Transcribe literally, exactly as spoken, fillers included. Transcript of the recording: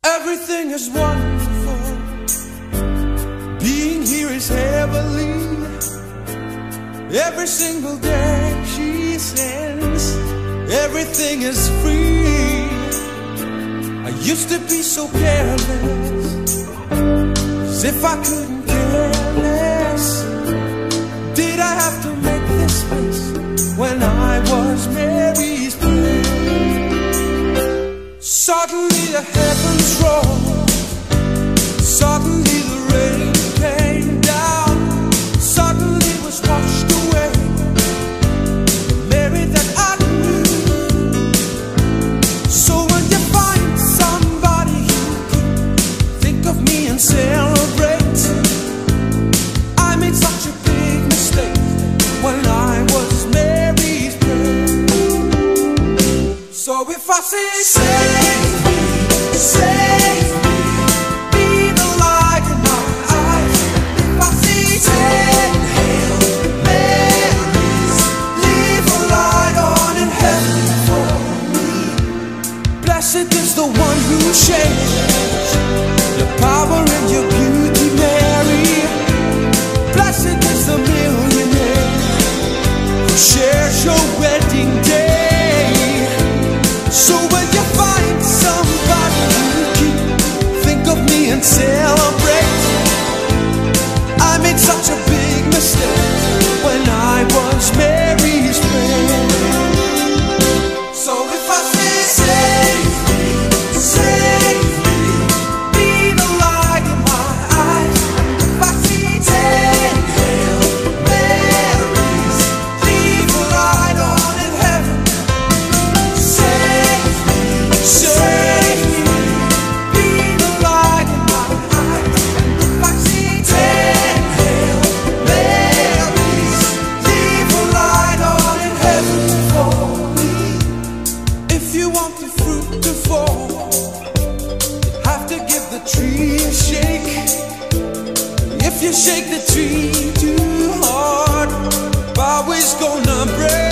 Everything is wonderful. Being here is heavenly. Every single day she sings, everything is free. I used to be so careless, as if I couldn't care less. Did I have to make this space when I was Mary's friend? Suddenly the heavens rolled, suddenly the rain came down, suddenly was washed away the Mary that I knew. So when you find somebody who can think of me and celebrate, I made such a big mistake when I was Mary's friend. So if I say, save me, save me, be the light in my eyes. If I say, ten Hail Marys, leave a light on in heaven for me. Blessed is the one who shares your power and your beauty, Mary. Blessed is the millionaire who shares your wedding day. So when you find somebody who can think of me and celebrate, I made such a big mistake when I was Mary's friend. So if I say, save me, save me, be the light in my eyes. If I see ten Hail Marys, leave a light on in heaven. Save me, save me, be the light in my eyes. If I see ten Hail Marys, leave a light on in heaven for me. If you want the fruit to fall, you have to give the tree a shake. If you shake the tree too hard, bough is gonna break.